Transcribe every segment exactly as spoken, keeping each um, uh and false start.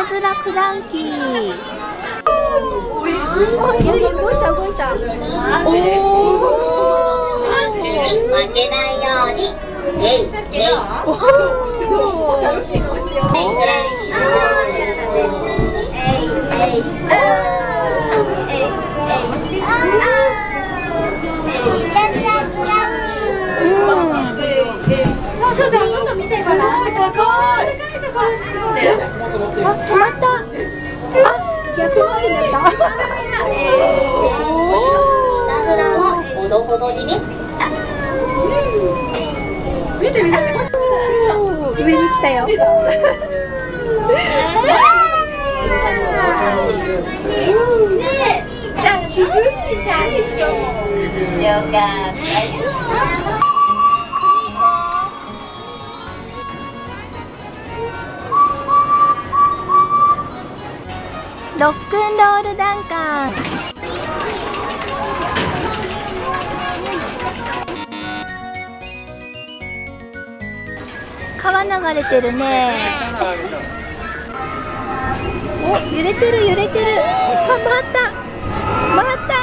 たずらクランキー。おい、ゆり動いた動いた。おお。負けないように。えいえい。おお。楽しい顔してよ。えいえい。えいえい。 そうじゃん、外見てから。高い。 あ、止まった。あ、逆回りになった。ほどほどにね。 見て見て。 上に来たよ。 涼しいじゃん。よかった。 ロックンロールダンカン。川流れてるね。お、揺れてる揺れてる。あ、回った回った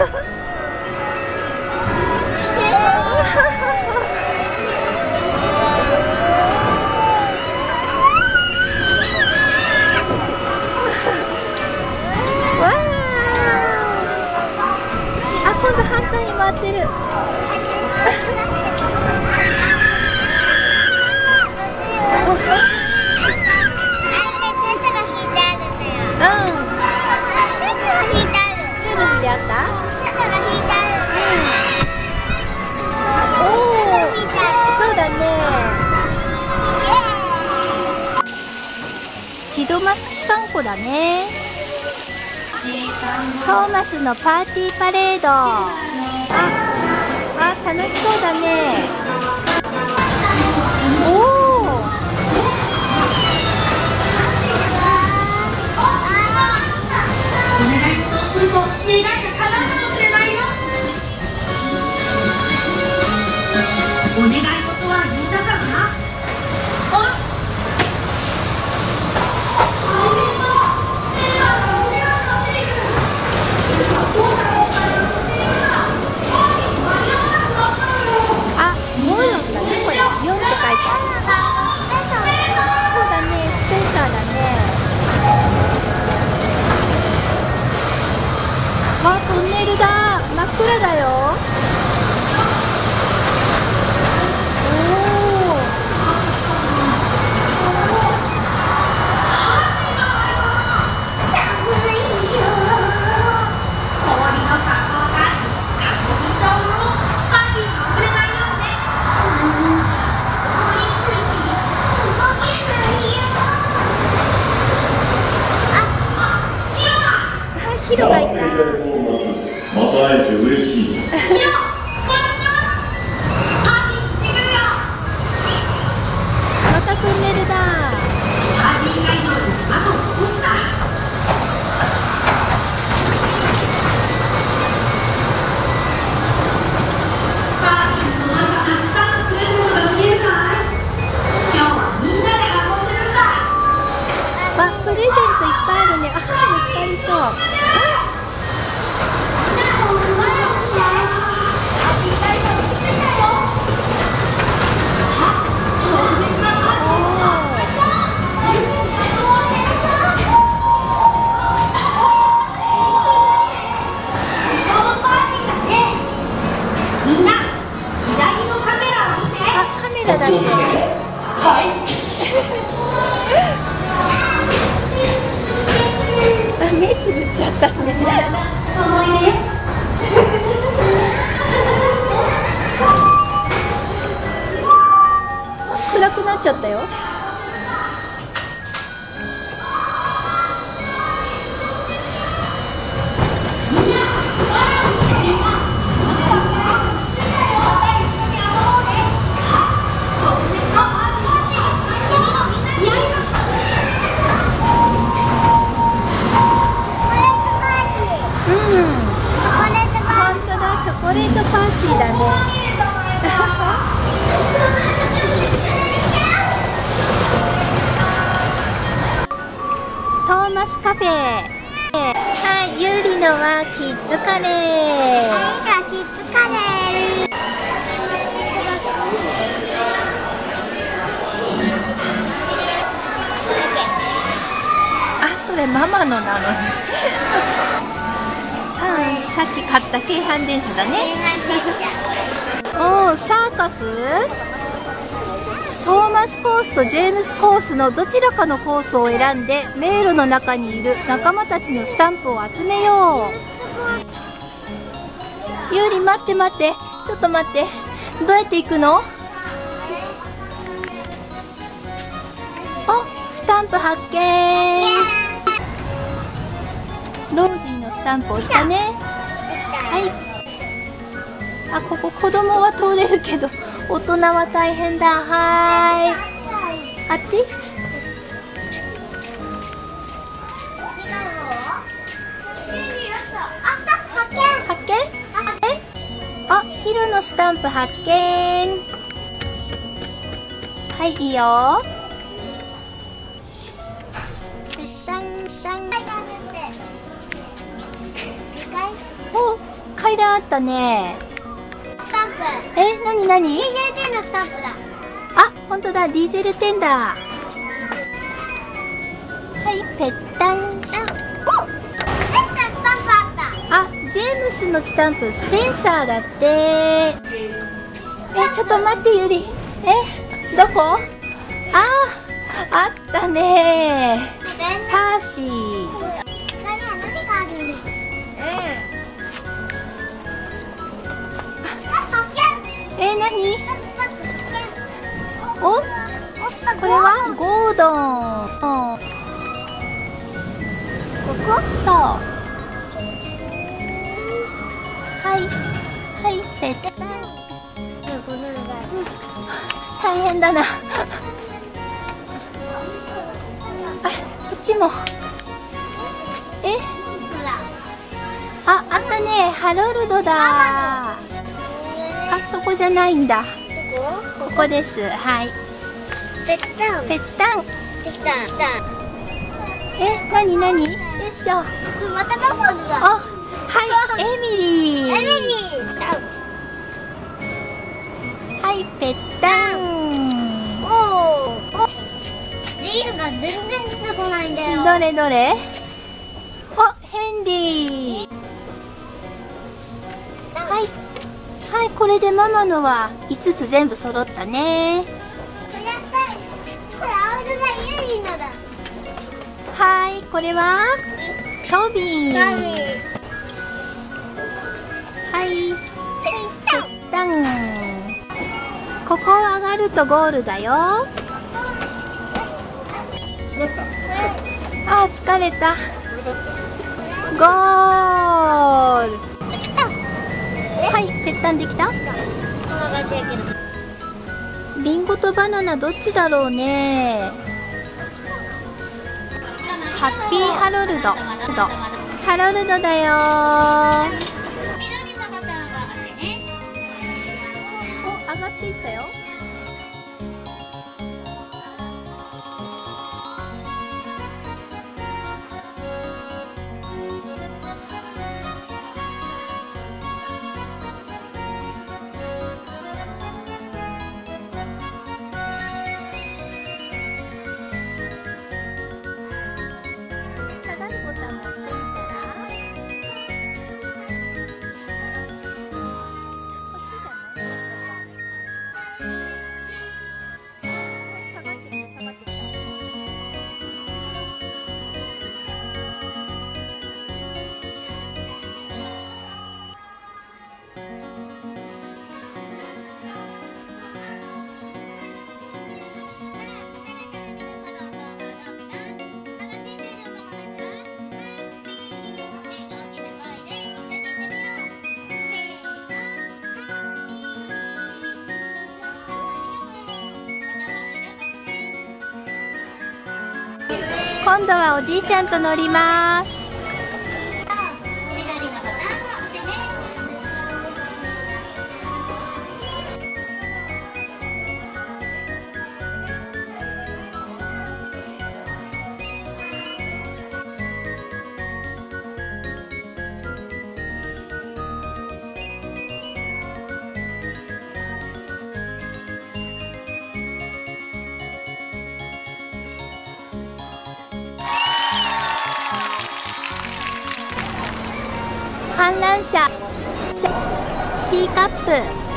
今度反対に回ってる。ティドマス機関庫だね。トーマスのパーティーパレード。あ、あ、楽しそうだね。おお。お願い事をすると願いが叶うかもしれないよ。お願い事は言うだからな。あ。あ、トンネルだ。真っ暗だよ。おお。ヒロがいた。 また会えて嬉しい。ヒロ、こんにちは。パーティーに行ってくるよ。 またトンネルだ。 パーティー会場にあと少しだ。パーティーに届いたたくさんのプレゼントが見えるかい？今日はみんなで運んでるんだ。 わ、プレゼントいっぱいあるね。あ、見つかりそう。目つぶっちゃったね。暗くなっちゃったよ。チョコレートパーシーだね。 ますカフェ。はい、ゆりのはキッズカレー。 はい、キッズカレー。 あ、それママのなのに。はい、さっき買った京阪電車だね。おお、サーカス？トーマスコースとジェームスコースのどちらかのコースを選んで迷路の中にいる仲間たちのスタンプを集めよう。ゆうり、待って待って、ちょっと待って、どうやって行くの？あ、スタンプ発見。老人のスタンプをしたね。はい。あ、ここ子供は通れるけど大人は大変だ。はーい。あっち？発見？あ、ヒルのスタンプ発見。はい、いいよ。お、階段あったね。 スタンプ。 え、なになに？ ディーゼルテンのスタンプだ。 あ、ほんとだ、ディーゼルテンだ。はい、ぺったん。 お、スタンプあった。 あ、ジェームスのスタンプ、スペンサーだって。え、ちょっと待って、ゆり。え、どこ？あ、あったね。ターシー。 他には何があるんです？ え、なに？お、 お、 これはゴードン。うん、ここ？そう。はい、はい、ぺったん。大変だな。あ、こっちも。え？あ、あったね。ハロルドだ。あ、そこじゃないんだ。ここです。はい。 ぺったん。 ぺったん。 できた。 え、なになに？よいしょ。 またママだ。 あ、はい、エミリー。 エミリー。 はい、ぺったん。 おお。ジールが全然出てこないんだよ。 どれどれ？お、ヘンリー。はい。はい、これでママのはいつつ全部揃ったね。 やっぱりこれ青色がユーリのだ。 はい、これはトビー。 マミー。 はい、 ぺったん。 ダン。ここを上がるとゴールだよ。あー、疲れた。ゴール。 できた。 はい、ぺったんできた？ こんな感じやけど。 リンゴとバナナどっちだろうね。ハッピーハロルド。ハロルドだよ。お、上がっていったよ。下がるボタンを押してみたら、こっちじゃない？下がってきた、下がってきた。今度はおじいちゃんと乗ります。 観覧車、ティーカップ。